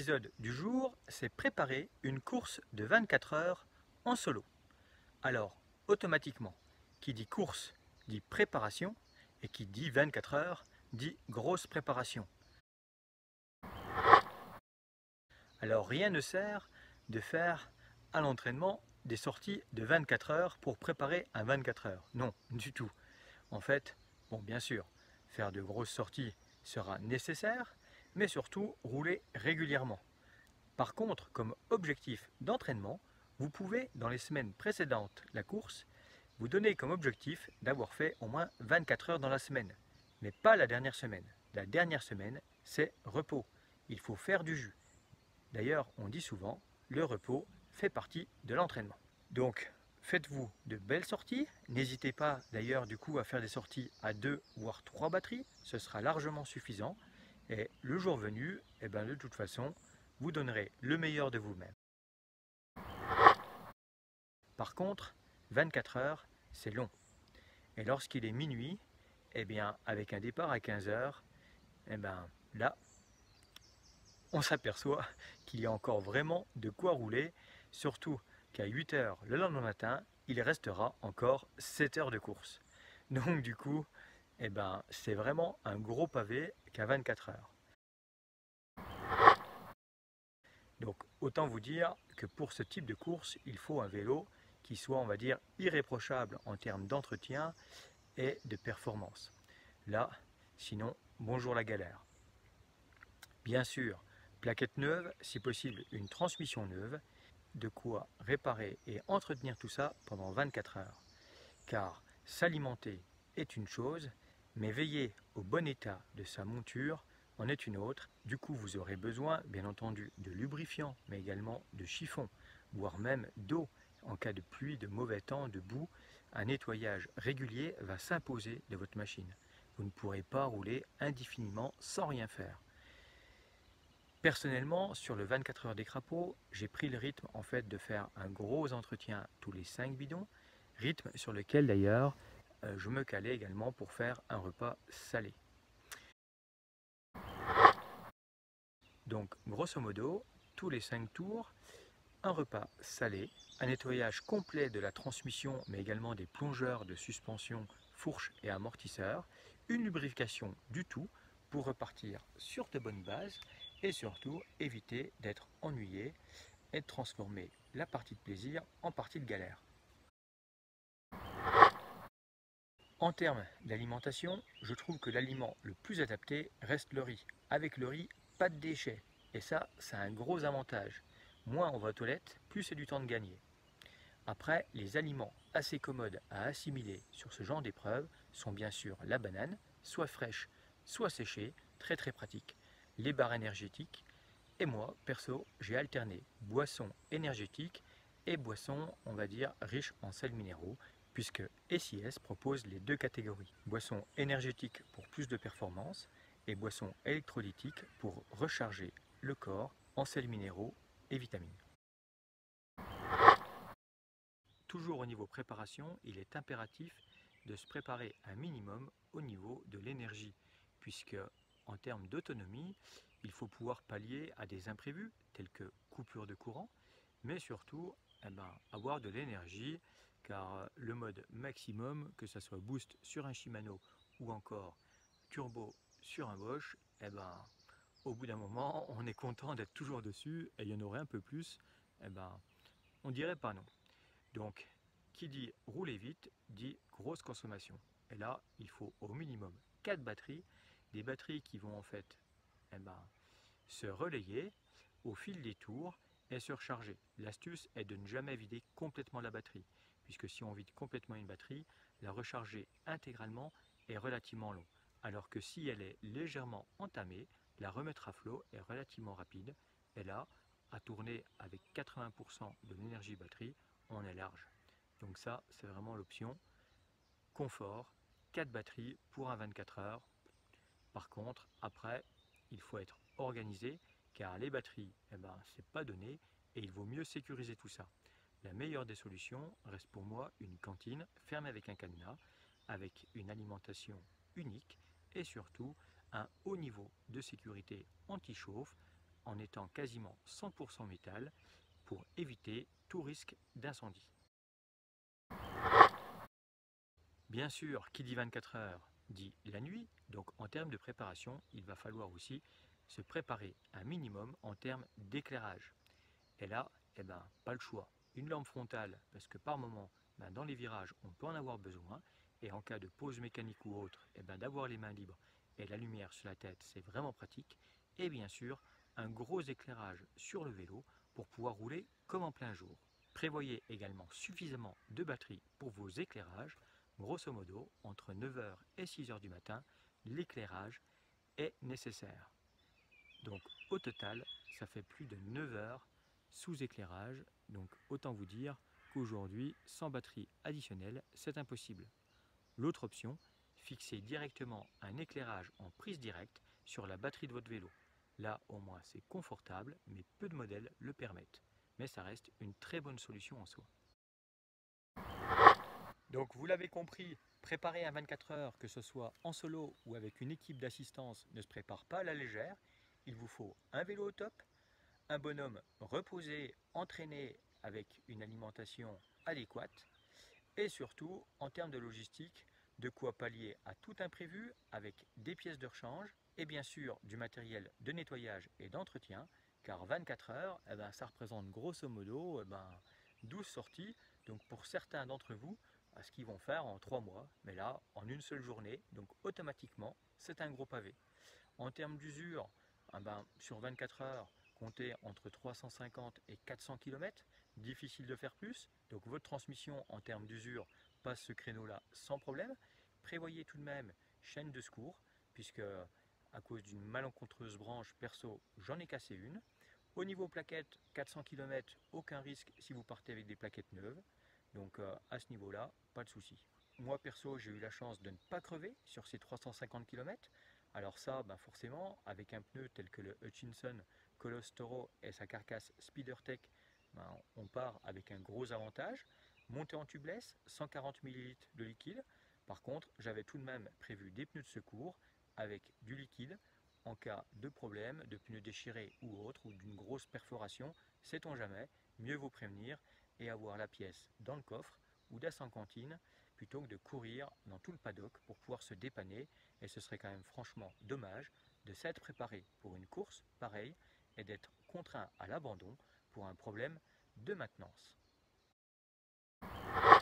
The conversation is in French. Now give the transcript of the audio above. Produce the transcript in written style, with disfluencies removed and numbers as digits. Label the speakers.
Speaker 1: L'épisode du jour, c'est préparer une course de 24 heures en solo. Alors, automatiquement, qui dit course dit préparation, et qui dit 24 heures dit grosse préparation. Alors, rien ne sert de faire à l'entraînement des sorties de 24 heures pour préparer un 24 heures. Non, du tout. En fait, bon, bien sûr, faire de grosses sorties sera nécessaire, mais surtout rouler régulièrement. Par contre, comme objectif d'entraînement, vous pouvez, dans les semaines précédentes la course, vous donner comme objectif d'avoir fait au moins 24 heures dans la semaine, mais pas la dernière semaine. La dernière semaine, c'est repos. Il faut faire du jus. D'ailleurs, on dit souvent, le repos fait partie de l'entraînement. Donc, faites-vous de belles sorties. N'hésitez pas d'ailleurs du coup à faire des sorties à 2 voire 3 batteries. Ce sera largement suffisant. Et le jour venu, de toute façon, vous donnerez le meilleur de vous-même. Par contre, 24 heures, c'est long. Et lorsqu'il est minuit, avec un départ à 15 heures, là, on s'aperçoit qu'il y a encore vraiment de quoi rouler, surtout qu'à 8 heures le lendemain matin, il restera encore 7 heures de course. Donc du coup, c'est vraiment un gros pavé qu'à 24 heures. Donc autant vous dire que pour ce type de course, il faut un vélo qui soit, on va dire, irréprochable en termes d'entretien et de performance. Là, sinon, bonjour la galère. Bien sûr, plaquette neuve, si possible une transmission neuve, de quoi réparer et entretenir tout ça pendant 24 heures. Car s'alimenter est une chose, mais veiller au bon état de sa monture en est une autre. Du coup, vous aurez besoin, bien entendu, de lubrifiant, mais également de chiffon, voire même d'eau. En cas de pluie, de mauvais temps, de boue, un nettoyage régulier va s'imposer de votre machine. Vous ne pourrez pas rouler indéfiniment sans rien faire. Personnellement, sur le 24 heures des crapauds, j'ai pris le rythme en fait de faire un gros entretien tous les 5 bidons, rythme sur lequel d'ailleurs je me calais également pour faire un repas salé. Donc grosso modo, tous les 5 tours, un repas salé, un nettoyage complet de la transmission mais également des plongeurs de suspension, fourches et amortisseurs, une lubrification du tout pour repartir sur de bonnes bases et surtout éviter d'être ennuyé et de transformer la partie de plaisir en partie de galère. En termes d'alimentation, je trouve que l'aliment le plus adapté reste le riz. Avec le riz, pas de déchets. Et ça a un gros avantage. Moins on va aux toilettes, plus c'est du temps de gagner. Après, les aliments assez commodes à assimiler sur ce genre d'épreuve sont bien sûr la banane, soit fraîche, soit séchée, très très pratique. Les barres énergétiques, et moi, perso, j'ai alterné boissons énergétiques et boissons, on va dire, riches en sels minéraux, puisque SIS propose les deux catégories. Boissons énergétiques pour plus de performance et boissons électrolytiques pour recharger le corps en sels minéraux et vitamines. Toujours au niveau préparation, il est impératif de se préparer un minimum au niveau de l'énergie, puisque en termes d'autonomie, il faut pouvoir pallier à des imprévus tels que coupure de courant, mais surtout avoir de l'énergie, car le mode maximum, que ce soit boost sur un Shimano ou encore turbo sur un Bosch, au bout d'un moment, on est content d'être toujours dessus et il y en aurait un peu plus, on dirait pas non. Donc, qui dit rouler vite, dit grosse consommation. Et là, il faut au minimum 4 batteries, des batteries qui vont en fait se relayer au fil des tours et se recharger. L'astuce est de ne jamais vider complètement la batterie, puisque si on vide complètement une batterie, la recharger intégralement est relativement long. Alors que si elle est légèrement entamée, la remettre à flot est relativement rapide. Et là, à tourner avec 80% de l'énergie batterie, on est large. Donc ça, c'est vraiment l'option confort, 4 batteries pour un 24 heures. Par contre, après, il faut être organisé car les batteries, c'est pas donné et il vaut mieux sécuriser tout ça. La meilleure des solutions reste pour moi une cantine fermée avec un cadenas, avec une alimentation unique et surtout un haut niveau de sécurité anti-chauffe en étant quasiment 100% métal pour éviter tout risque d'incendie. Bien sûr, qui dit 24 heures dit la nuit, donc en termes de préparation, il va falloir aussi se préparer un minimum en termes d'éclairage. Et là, pas le choix. Une lampe frontale, parce que par moment, dans les virages, on peut en avoir besoin, et en cas de pause mécanique ou autre, d'avoir les mains libres et la lumière sur la tête, c'est vraiment pratique. Et bien sûr, un gros éclairage sur le vélo pour pouvoir rouler comme en plein jour. Prévoyez également suffisamment de batterie pour vos éclairages. Grosso modo, entre 9 heures et 6 heures du matin, l'éclairage est nécessaire. Donc au total, ça fait plus de 9 heures sous éclairage. Donc autant vous dire qu'aujourd'hui, sans batterie additionnelle, c'est impossible. L'autre option, fixer directement un éclairage en prise directe sur la batterie de votre vélo. Là, au moins, c'est confortable, mais peu de modèles le permettent. Mais ça reste une très bonne solution en soi. Donc vous l'avez compris, préparer un 24 heures, que ce soit en solo ou avec une équipe d'assistance, ne se prépare pas à la légère. Il vous faut un vélo au top, un bonhomme reposé, entraîné avec une alimentation adéquate et surtout, en termes de logistique, de quoi pallier à tout imprévu avec des pièces de rechange et bien sûr du matériel de nettoyage et d'entretien, car 24 heures, ça représente grosso modo 12 sorties. Donc pour certains d'entre vous, ce qu'ils vont faire en 3 mois, mais là en une seule journée, donc automatiquement c'est un gros pavé. En termes d'usure, sur 24 heures, comptez entre 350 et 400 km, difficile de faire plus, donc votre transmission en termes d'usure passe ce créneau-là sans problème. Prévoyez tout de même chaîne de secours, puisque à cause d'une malencontreuse branche perso, j'en ai cassé une. Au niveau plaquettes, 400 km, aucun risque si vous partez avec des plaquettes neuves, donc à ce niveau-là, pas de souci. Moi perso, j'ai eu la chance de ne pas crever sur ces 350 km. Alors ça, forcément, avec un pneu tel que le Hutchinson Colosse Toro et sa carcasse SpeederTech, on part avec un gros avantage. Montée en tubeless, 140 ml de liquide. Par contre, j'avais tout de même prévu des pneus de secours avec du liquide en cas de problème, de pneus déchirés ou autre, ou d'une grosse perforation. Sait-on jamais, mieux vaut prévenir et avoir la pièce dans le coffre ou d'as en cantine plutôt que de courir dans tout le paddock pour pouvoir se dépanner. Et ce serait quand même franchement dommage de s'être préparé pour une course pareille et d'être contraint à l'abandon pour un problème de maintenance.